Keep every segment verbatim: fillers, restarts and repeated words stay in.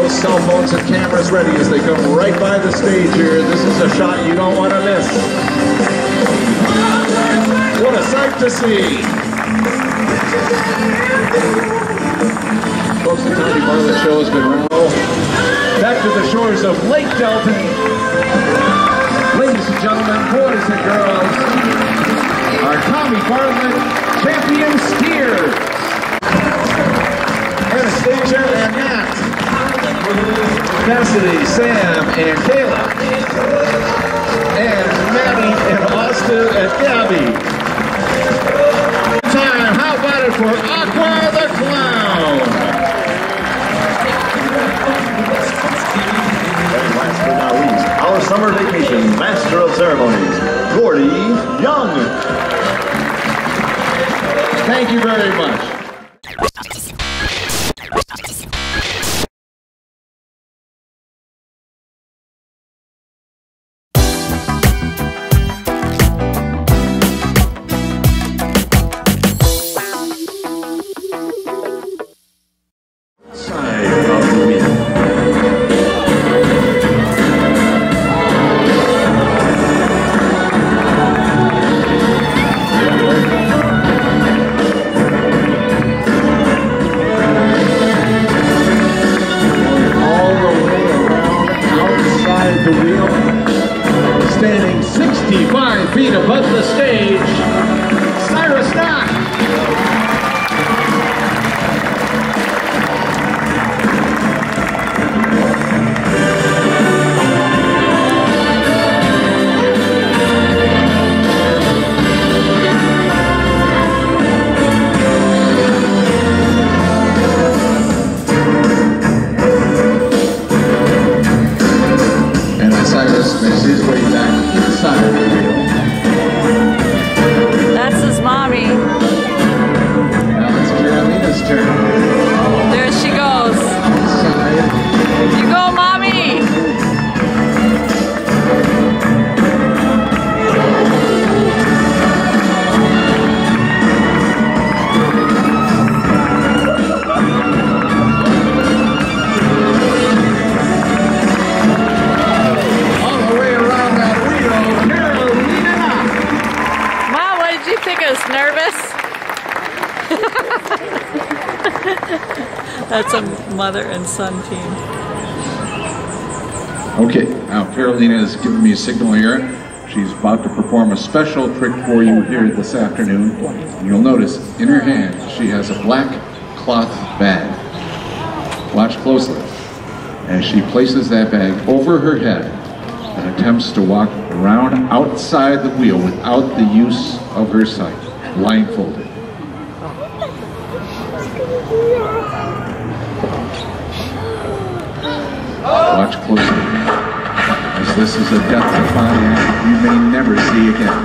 those cell phones and cameras ready as they come right by the stage here. This is a shot you don't want to miss. What a sight to see. Folks, the Tiny Bartlett Show has been around. Back to the shores of Lake Delton. Ladies and gentlemen, boys and girls, our Tommy Bartlett champion skiers. Anastasia and Matt. Cassidy, Sam, and Kayla. And Maddie and Austin and Gabby. Time, how about it for Aqua the Clown? And last but not least, our summer vacation master of ceremonies, Gordy Young. Thank you very much. sixty-five feet above the stage, Cyrus Knott. And as Cyrus makes his way back inside of the wheel. That's his mommy. Now it's Carolina's turn. There she goes. Inside. You go, mommy. All the way around that wheel, Carolina Knott. Mom, what did you think? I was nervous. That's a mother and son team. Okay, now Carolina has given me a signal here. She's about to perform a special trick for you here this afternoon. You'll notice in her hand she has a black cloth bag. Watch closely as she places that bag over her head and attempts to walk around outside the wheel without the use of her sight, blindfolded. Watch closely, as this is a death-defying act you may never see again.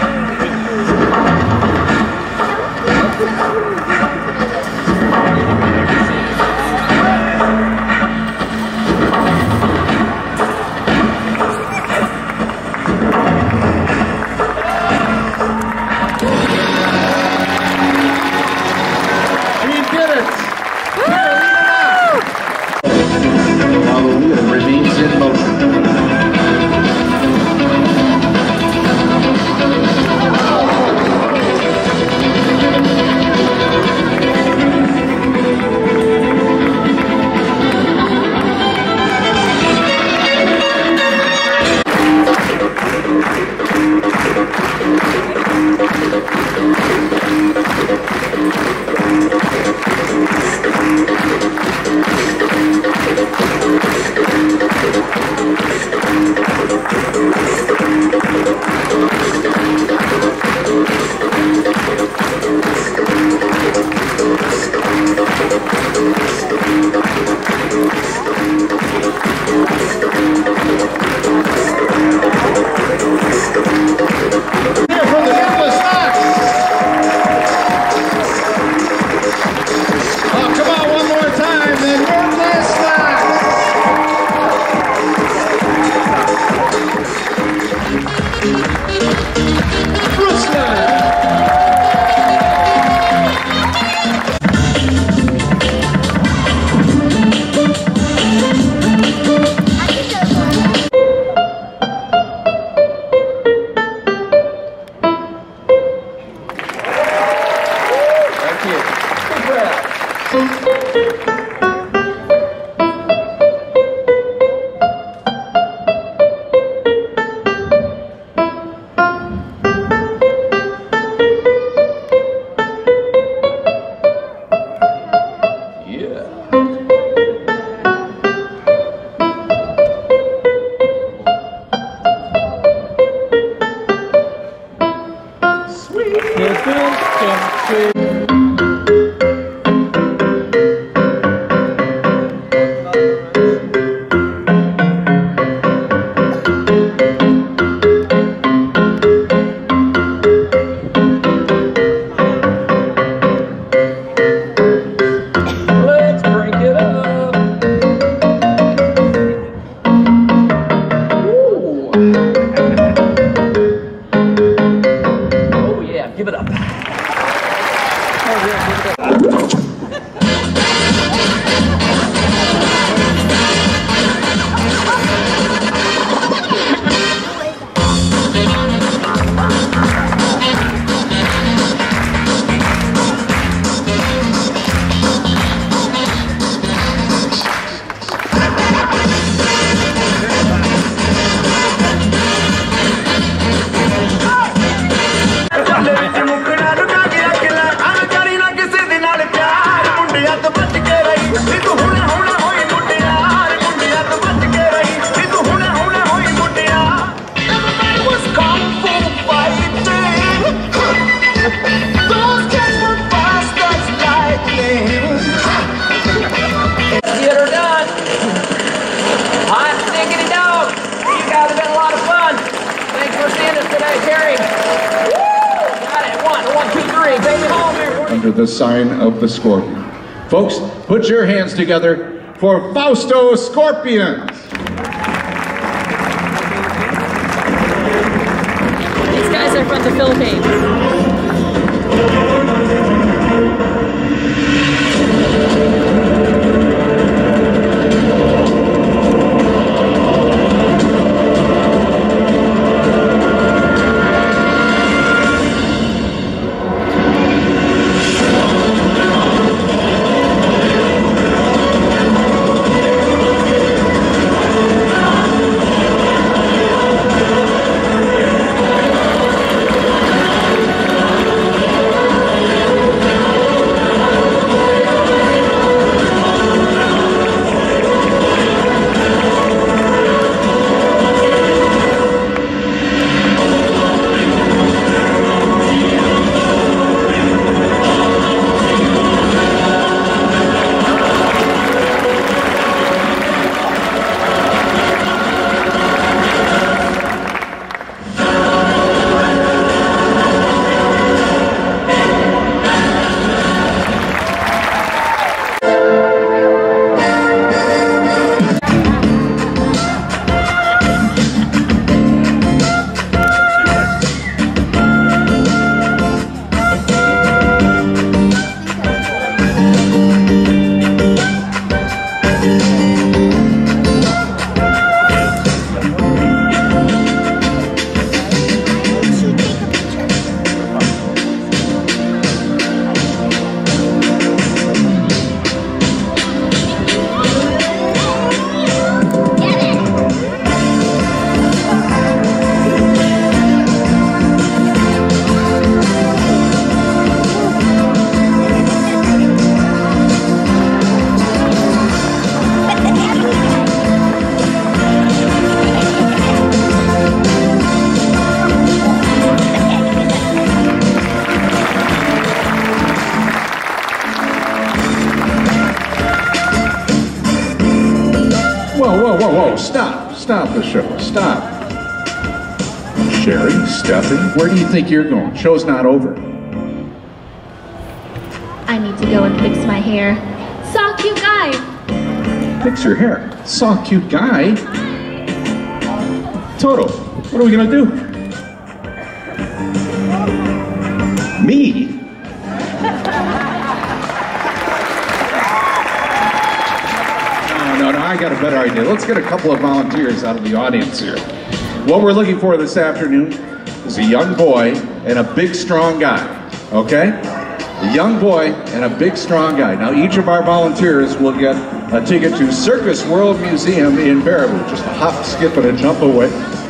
She did it! While the wheel remains in motion. Under the sign of the Scorpion. Folks, put your hands together for Fausto Scorpions. These guys are from the Philippines. Whoa, whoa, whoa, whoa, stop, stop the show, stop. Sherry, Stephanie, where do you think you're going? Show's not over. I need to go and fix my hair. Saw a cute guy. Fix your hair? Saw a cute guy? Toto, what are we gonna do? Me? No, no, I got a better idea. Let's get a couple of volunteers out of the audience here. What we're looking for this afternoon is a young boy and a big, strong guy, okay? a young boy and a big strong guy. Now each of our volunteers will get a ticket to Circus World Museum in Baraboo. Just a hop, skip, and a jump away.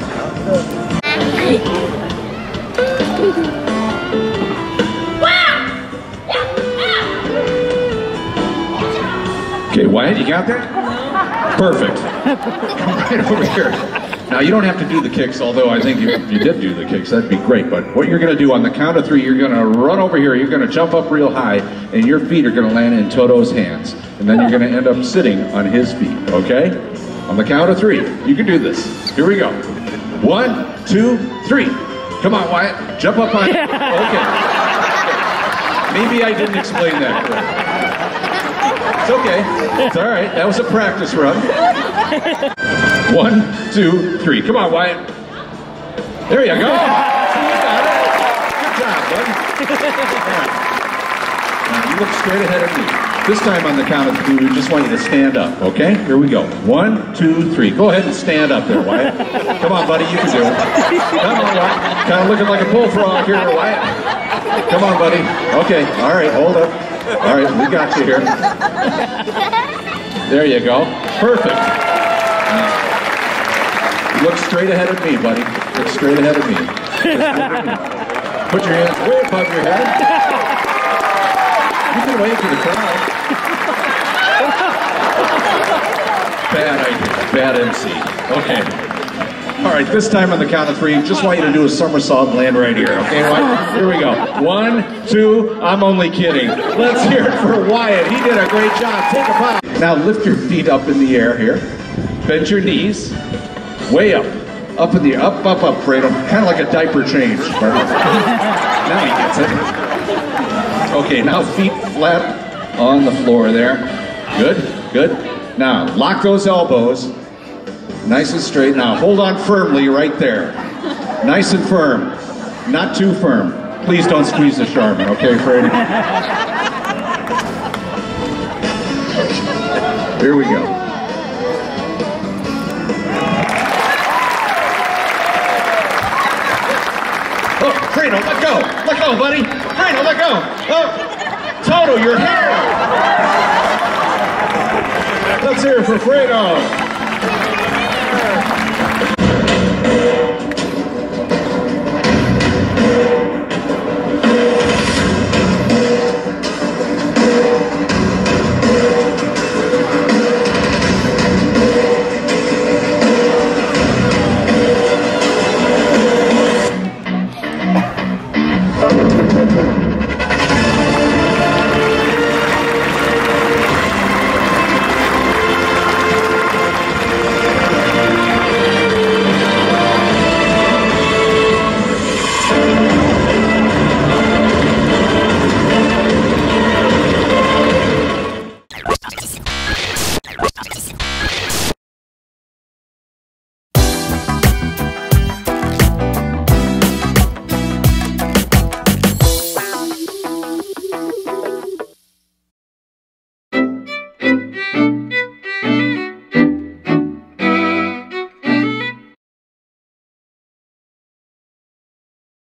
Okay, Wyatt, you got that? Perfect. Come right over here. Now, you don't have to do the kicks, although I think if you did do the kicks, that'd be great. But what you're going to do on the count of three, you're going to run over here, you're going to jump up real high, and your feet are going to land in Toto's hands. And then you're going to end up sitting on his feet, okay? On the count of three, you can do this. Here we go. One, two, three. Come on, Wyatt. Jump up high. Okay. Maybe I didn't explain that correctly. It's okay. It's all right. That was a practice run. One, two, three. Come on, Wyatt. There you go. You got it. Good job, bud. Now, you look straight ahead of me. This time on the count of three, we just want you to stand up, okay? Here we go. One, two, three. Go ahead and stand up there, Wyatt. Come on, buddy. You can do it. Come on, Wyatt. Kind of looking like a bullfrog here, Wyatt. Come on, buddy. Okay. All right. Hold up. All right, we got you here. There you go. Perfect. Uh, look straight ahead of me, buddy. Look straight ahead of me. Put your hands way above your head. You can wave to the crowd. Bad idea. Bad M C. Okay. All right, this time on the count of three, just want you to do a somersault and land right here, okay, Wyatt? Here we go. One, two, I'm only kidding. Let's hear it for Wyatt. He did a great job. Take a bow. Now lift your feet up in the air here. Bend your knees. Way up. Up in the air. Up, up, up, Fredo. Kind of like a diaper change. Now he gets it. Okay, now feet flat on the floor there. Good, good. Now, lock those elbows. Nice and straight. Now, hold on firmly right there. Nice and firm. Not too firm. Please don't squeeze the Charmin, okay, Freddie? Here we go. Oh, Fredo, let go. Let go, buddy. Fredo, let go. Oh, Toto, your hair. Let's hear it for Fredo.